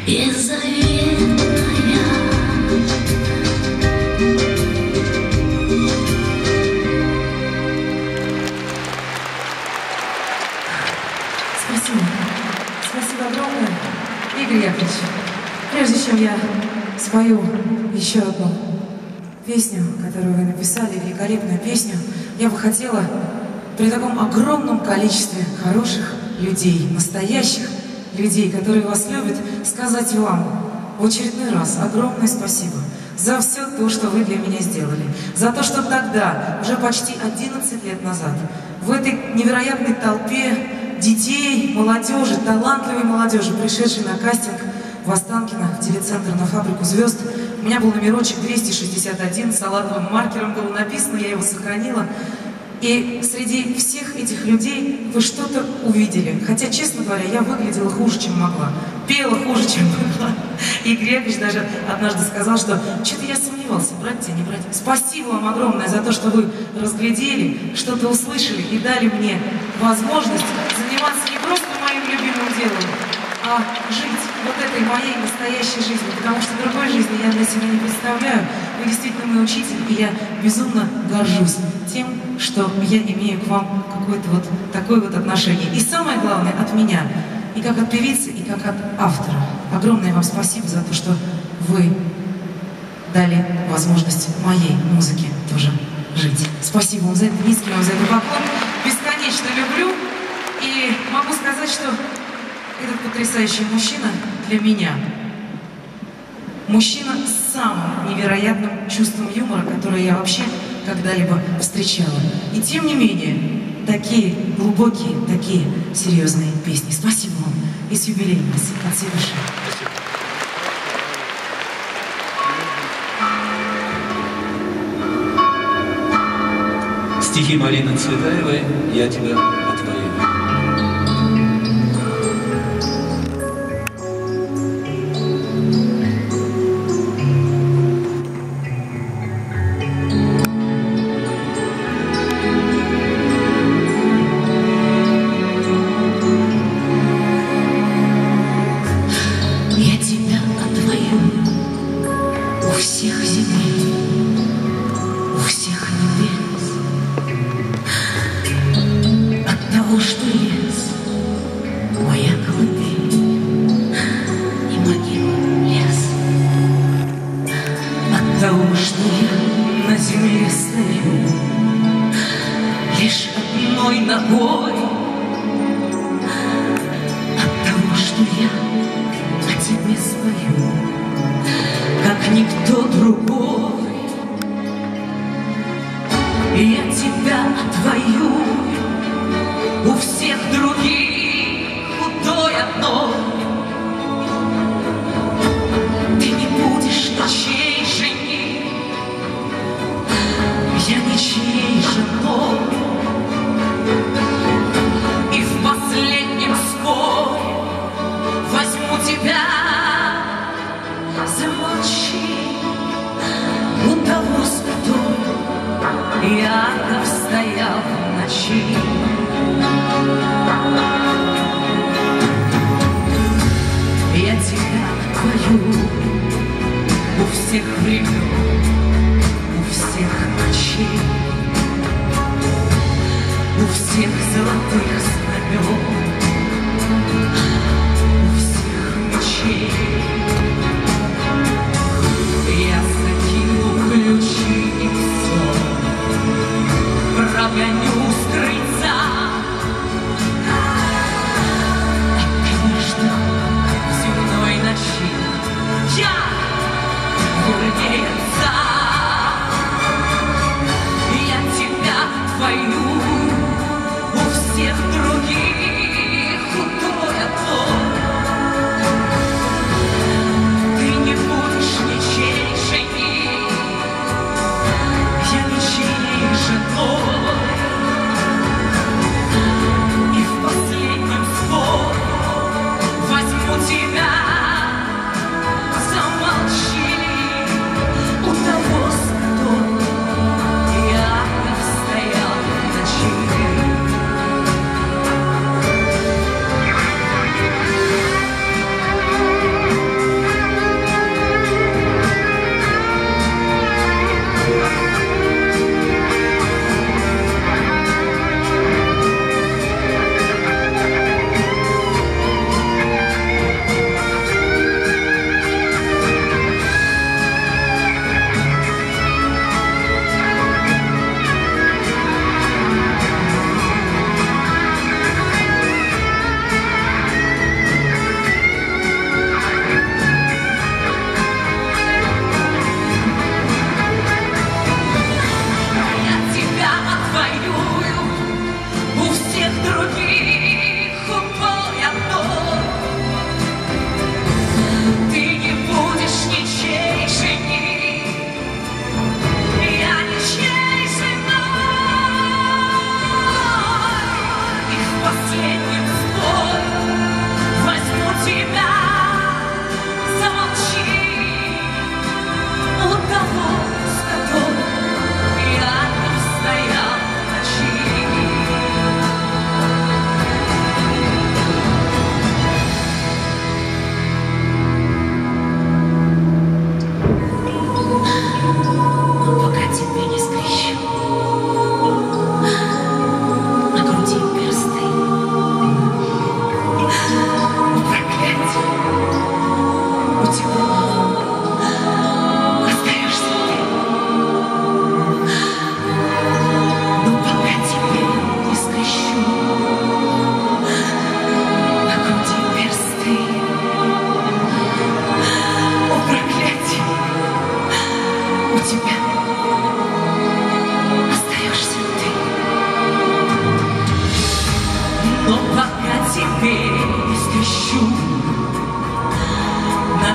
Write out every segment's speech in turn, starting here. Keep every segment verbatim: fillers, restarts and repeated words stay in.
Спасибо. Спасибо огромное. Игорь Яковлевич, прежде чем я спою еще одну песню, которую вы написали, великолепную песню, я бы хотела при таком огромном количестве хороших людей, настоящих людей, которые вас любят, сказать вам в очередной раз огромное спасибо за все то, что вы для меня сделали, за то, что тогда, уже почти одиннадцать лет назад, в этой невероятной толпе детей, молодежи, талантливой молодежи, пришедшей на кастинг в Останкино, в телецентр на «Фабрику звезд», у меня был номерочек двести шестьдесят один, салатовым маркером было написано, я его сохранила. И среди всех этих людей вы что-то увидели. Хотя, честно говоря, я выглядела хуже, чем могла. Пела хуже, чем могла. И Игорь Яковлевич даже однажды сказал, что что-то я сомневался, брать тебя, не брать. Спасибо вам огромное за то, что вы разглядели, что-то услышали и дали мне возможность заниматься не просто моим любимым делом, а жить вот этой моей настоящей жизнью, потому что другой жизни я для себя не представляю. Вы действительно мой учитель, и я безумно горжусь тем, что я имею к вам какое-то вот такое вот отношение. И самое главное, от меня, и как от певицы, и как от автора. Огромное вам спасибо за то, что вы дали возможность моей музыке тоже жить. Спасибо вам за это, низкий вам за это поклон. Бесконечно люблю, и могу сказать, что этот потрясающий мужчина для меня мужчина с самым невероятным чувством юмора, которое я вообще когда-либо встречала. И тем не менее, такие глубокие, такие серьезные песни. Спасибо вам. И с юбилеем вас от всей души. Стихи Марины Цветаевой «Я тебя отвоюю». Потому что я на земле стою лишь одной ногой, от того, что я о тебе спою, как никто другой. Я тебя отвоюю у всех других худой одной. Ты не будешь ничьей женой, я ничьей женой. И в последнем споре возьму тебя за молчи у того, с которым Яков стоял в ночи. Я тебя отвоюю у всех времен, у всех ночей, у всех золотых знамен, у всех мечей. Я закину ключи и все прогоню с крыльца. И, конечно, в земной ночи я, вернее,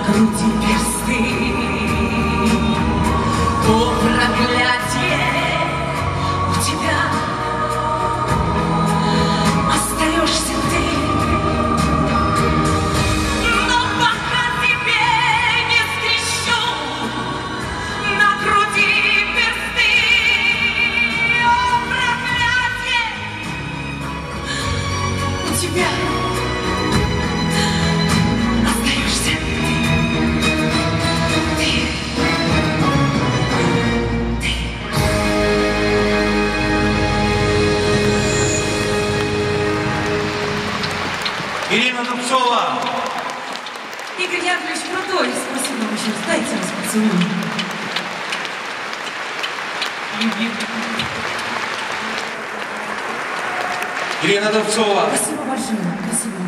груди персты. О, проклятие, у тебя остаешься ты. Но пока тебе не скрещу на груди персты. О, проклятие, у тебя остаешься ты. Ирина Дубцова. Игорь Яковлевич крутой. Спасибо вам еще. Дайте вас поцелуй. Ирина Дубцова. Спасибо большое. Спасибо.